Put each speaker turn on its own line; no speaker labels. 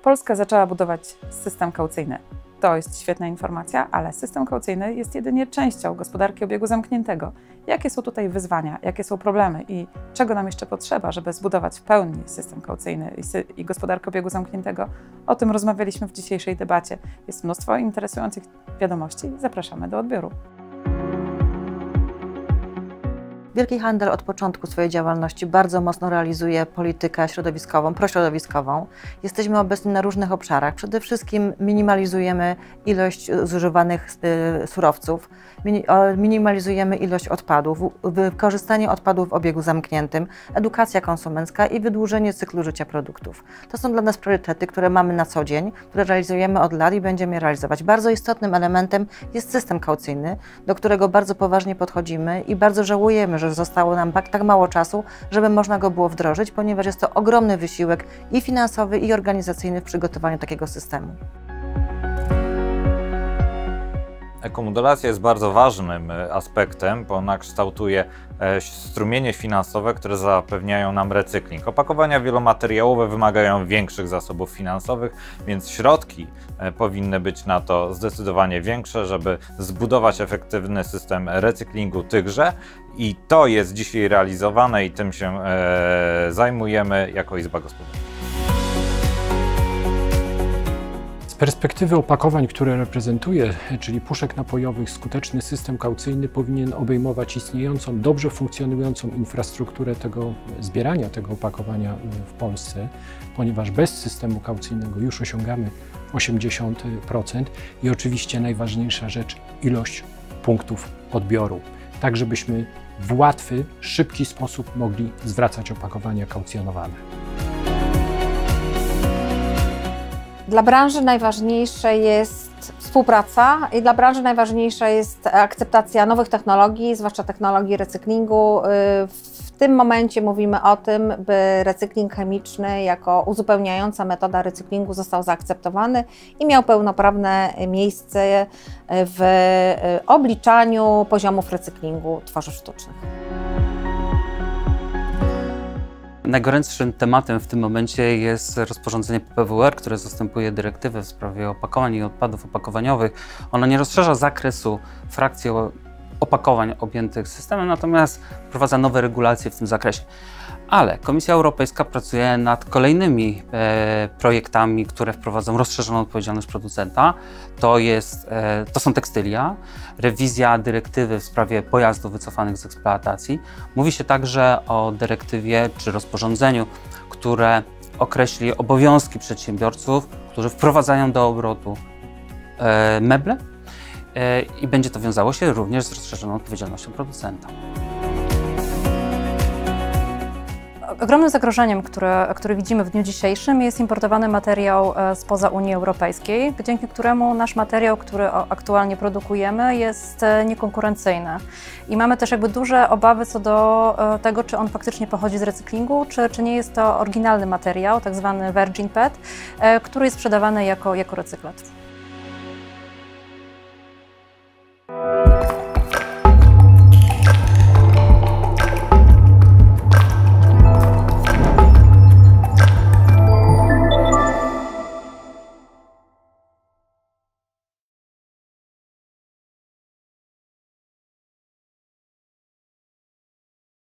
Polska zaczęła budować system kaucyjny. To jest świetna informacja, ale system kaucyjny jest jedynie częścią gospodarki obiegu zamkniętego. Jakie są tutaj wyzwania, jakie są problemy i czego nam jeszcze potrzeba, żeby zbudować w pełni system kaucyjny i gospodarkę obiegu zamkniętego? O tym rozmawialiśmy w dzisiejszej debacie. Jest mnóstwo interesujących wiadomości. Zapraszamy do odbioru.
Wielki Handel od początku swojej działalności bardzo mocno realizuje politykę środowiskową, prośrodowiskową. Jesteśmy obecni na różnych obszarach. Przede wszystkim minimalizujemy ilość zużywanych surowców, minimalizujemy ilość odpadów, wykorzystanie odpadów w obiegu zamkniętym, edukacja konsumencka i wydłużenie cyklu życia produktów. To są dla nas priorytety, które mamy na co dzień, które realizujemy od lat i będziemy realizować. Bardzo istotnym elementem jest system kaucyjny, do którego bardzo poważnie podchodzimy i bardzo żałujemy, że zostało nam tak mało czasu, żeby można go było wdrożyć, ponieważ jest to ogromny wysiłek i finansowy, i organizacyjny w przygotowaniu takiego systemu.
Ekomodulacja jest bardzo ważnym aspektem, bo ona kształtuje strumienie finansowe, które zapewniają nam recykling. Opakowania wielomateriałowe wymagają większych zasobów finansowych, więc środki powinny być na to zdecydowanie większe, żeby zbudować efektywny system recyklingu tychże. I to jest dzisiaj realizowane i tym się zajmujemy jako Izba Gospodarcza.
Z perspektywy opakowań, które reprezentuję, czyli puszek napojowych, skuteczny system kaucyjny powinien obejmować istniejącą, dobrze funkcjonującą infrastrukturę tego zbierania tego opakowania w Polsce, ponieważ bez systemu kaucyjnego już osiągamy 80% i oczywiście najważniejsza rzecz, ilość punktów odbioru, tak żebyśmy w łatwy, szybki sposób mogli zwracać opakowania kaucjonowane.
Dla branży najważniejsza jest współpraca i dla branży najważniejsza jest akceptacja nowych technologii, zwłaszcza technologii recyklingu. W tym momencie mówimy o tym, by recykling chemiczny jako uzupełniająca metoda recyklingu został zaakceptowany i miał pełnoprawne miejsce w obliczaniu poziomów recyklingu tworzyw sztucznych.
Najgorętszym tematem w tym momencie jest rozporządzenie PPWR, które zastępuje dyrektywę w sprawie opakowań i odpadów opakowaniowych. Ono nie rozszerza zakresu frakcji opakowań objętych systemem, natomiast wprowadza nowe regulacje w tym zakresie. Ale Komisja Europejska pracuje nad kolejnymi projektami, które wprowadzą rozszerzoną odpowiedzialność producenta. To są tekstylia, rewizja dyrektywy w sprawie pojazdów wycofanych z eksploatacji. Mówi się także o dyrektywie czy rozporządzeniu, które określi obowiązki przedsiębiorców, którzy wprowadzają do obrotu meble i będzie to wiązało się również z rozszerzoną odpowiedzialnością producenta.
Ogromnym zagrożeniem, które widzimy w dniu dzisiejszym, jest importowany materiał spoza Unii Europejskiej, dzięki któremu nasz materiał, który aktualnie produkujemy, jest niekonkurencyjny. I mamy też duże obawy co do tego, czy on faktycznie pochodzi z recyklingu, czy nie jest to oryginalny materiał, tak zwany virgin PET, który jest sprzedawany jako recyklat.